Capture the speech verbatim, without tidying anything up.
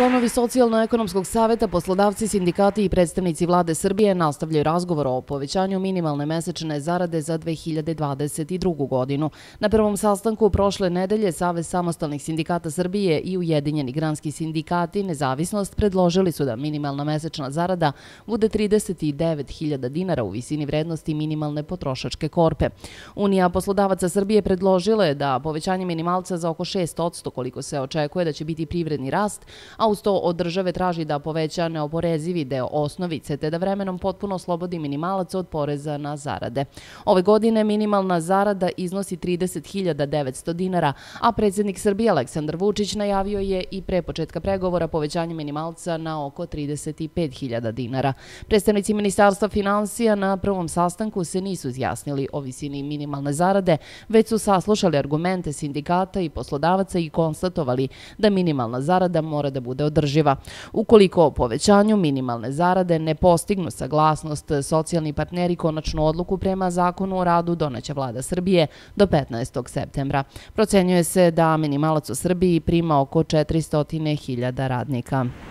Članovi Socijalno-ekonomskog saveta, poslodavci, sindikati i predstavnici vlade Srbije nastavljaju razgovor o povećanju minimalne mesečne zarade za dve hiljade dvadeset drugu. godinu. Na prvom sastanku prošle nedelje Savez samostalnih sindikata Srbije i Ujedinjeni granski sindikati Nezavisnost predložili su da minimalna mesečna zarada bude trideset devet hiljada dinara u visini vrednosti minimalne potrošačke korpe. Unija poslodavaca Srbije predložila je da povećanje minimalca za oko šest posto koliko se očekuje da će biti privredni rast, a uz to od države traži da poveća neoporezivi deo osnovice te da vremenom potpuno oslobodi minimalac od poreza na zarade. Ove godine minimalna zarada iznosi trideset hiljada devetsto dinara, a predsjednik Srbije Aleksandar Vučić najavio je i pre početka pregovora povećanje minimalca na oko trideset pet hiljada dinara. Predstavnici Ministarstva finansija na prvom sastanku se nisu izjasnili o visini minimalne zarade, već su saslušali argumente sindikata i poslodavaca i konstatovali da minimalna zarada mora da bude održiva. Ukoliko o povećanju minimalne zarade ne postignu saglasnost, socijalni partneri konačnu odluku prema Zakonu o radu doneće vlada Srbije do petnaestog septembra. Procenjuje se da minimalac u Srbiji prima oko četiristo hiljada radnika.